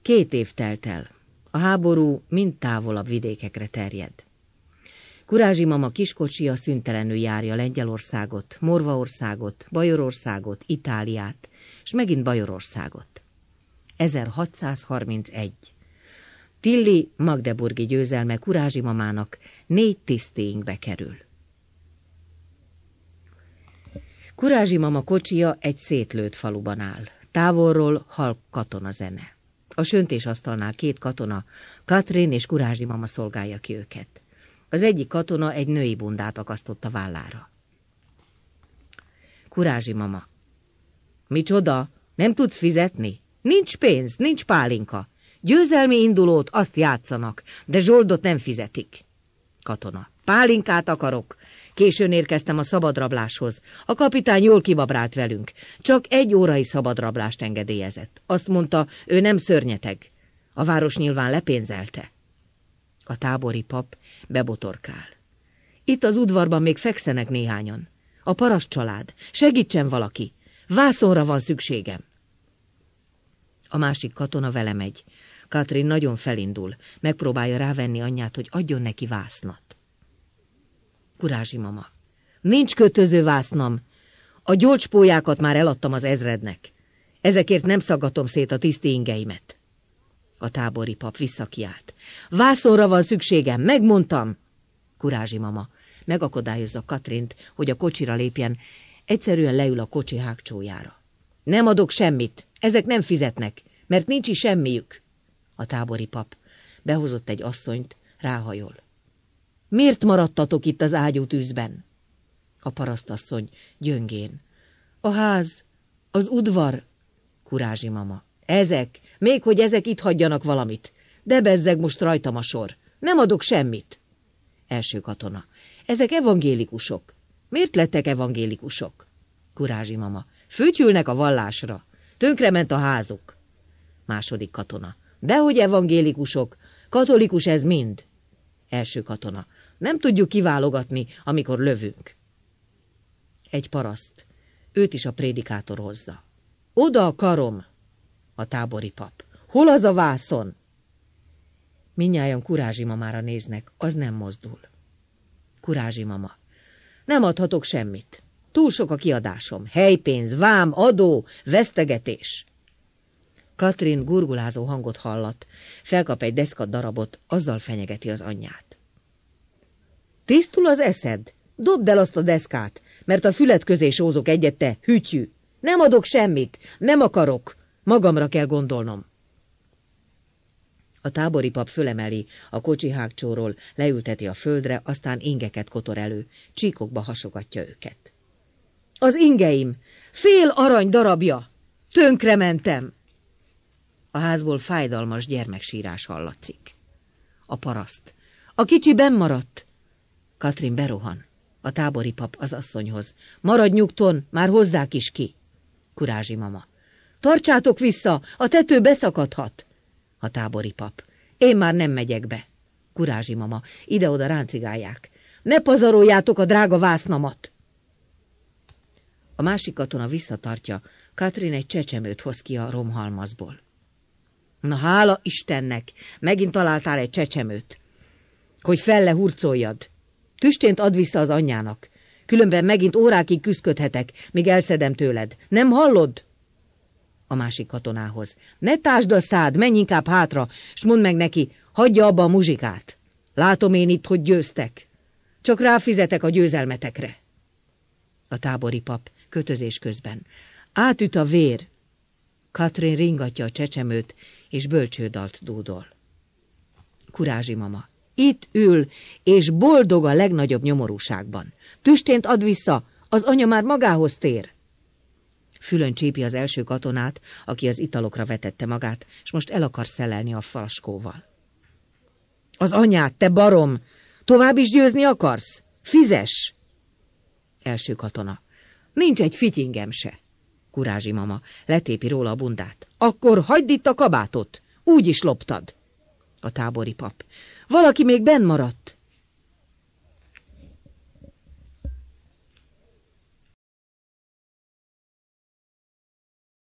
2 év telt el. A háború mind távolabb vidékekre terjed. Kurázsi mama kiskocsia szüntelenül járja Lengyelországot, Morvaországot, Bajorországot, Itáliát, és megint Bajorországot. 1631. Tilly magdeburgi győzelme Kurázsi mamának 4 tisztéinkbe kerül. Kurázsi mama kocsia egy szétlőtt faluban áll. Távolról halk katonazene. A söntésasztalnál 2 katona, Katrin és Kurázsi mama szolgálja ki őket. Az egyik katona egy női bundát akasztott a vállára. Kurázsi mama. Micsoda? Nem tudsz fizetni? Nincs pénz, nincs pálinka. Győzelmi indulót azt játszanak, de zsoldot nem fizetik. Katona. Pálinkát akarok. Későn érkeztem a szabadrabláshoz. A kapitány jól kibabrált velünk. Csak 1 órai szabadrablást engedélyezett. Azt mondta, ő nem szörnyeteg. A város nyilván lepénzelte. A tábori pap bebotorkál. Itt az udvarban még fekszenek néhányan. A paraszt család. Segítsen valaki. Vászonra van szükségem. A másik katona vele megy. Katrin nagyon felindul. Megpróbálja rávenni anyját, hogy adjon neki vásznat. Kurázsi mama. Nincs kötöző vásznam. A gyolcspólyákat már eladtam az ezrednek. Ezekért nem szaggatom szét a tiszti ingeimet. A tábori pap visszakiált. Vászonra van szükségem, megmondtam. Kurázsi mama megakadályozza Katrint, hogy a kocsira lépjen, egyszerűen leül a kocsi hágcsójára. Nem adok semmit, ezek nem fizetnek, mert nincs is semmiük. A tábori pap behozott egy asszonyt, ráhajol. Miért maradtatok itt az ágyútűzben? A parasztasszony gyöngén. A ház, az udvar. Kurázsi mama. Ezek, még hogy ezek itt hagyjanak valamit. De bezzeg most rajtam a sor. Nem adok semmit. Első katona. Ezek evangélikusok. Miért lettek evangélikusok? Kurázsi mama. Fütyülnek a vallásra. Tönkrement a házuk. Második katona. Dehogy evangélikusok. Katolikus ez mind. Első katona. Nem tudjuk kiválogatni, amikor lövünk. Egy paraszt. Őt is a prédikátor hozza. Oda a karom. A tábori pap. Hol az a vászon? Mindnyájan Kurázsi mamára néznek, az nem mozdul. Kurázsi mama. Nem adhatok semmit. Túl sok a kiadásom. Helypénz, vám, adó, vesztegetés. Katrin gurgulázó hangot hallat. Felkap egy deszka darabot, azzal fenyegeti az anyját. Tisztul az eszed? Dobd el azt a deszkát, mert a füled közé sózok egyet, te hütyű. Nem adok semmit, nem akarok. Magamra kell gondolnom. A tábori pap fölemeli a kocsi hágcsóról, leülteti a földre, aztán ingeket kotor elő, csíkokba hasogatja őket. Az ingeim! Fél arany darabja! Tönkrementem! A házból fájdalmas gyermeksírás hallatszik. A paraszt. A kicsi benn maradt. Katrin berohan. A tábori pap az asszonyhoz. Maradj nyugton, már hozzák is ki. Kurázsi mama. Tartsátok vissza, a tető beszakadhat. A tábori pap. Én már nem megyek be. Kurázsi mama. Ide-oda ráncigálják. Ne pazaroljátok a drága vásznamat. A másik katona visszatartja. Katrin egy csecsemőt hoz ki a romhalmazból. Na hála Istennek, megint találtál egy csecsemőt. Hogy felle hurcoljad. Tüstént add vissza az anyjának. Különben megint órákig küszködhetek, míg elszedem tőled. Nem hallod? A másik katonához. Ne tásd a szád, menj inkább hátra, s mondd meg neki, hagyja abba a muzsikát. Látom én itt, hogy győztek. Csak ráfizetek a győzelmetekre. A tábori pap kötözés közben. Átüt a vér. Katrin ringatja a csecsemőt, és bölcsődalt dúdol. Kurázsi mama. Itt ül, és boldog a legnagyobb nyomorúságban. Tüstént add vissza, az anya már magához tér. Fülön csípi az első katonát, aki az italokra vetette magát, és most el akar szelelni a flaskóval. Az anyát, te barom! Tovább is győzni akarsz? Fizess! Első katona. Nincs egy fityingem se. Kurázsi mama letépi róla a bundát. Akkor hagyd itt a kabátot! Úgy is loptad. A tábori pap. Valaki még benn maradt.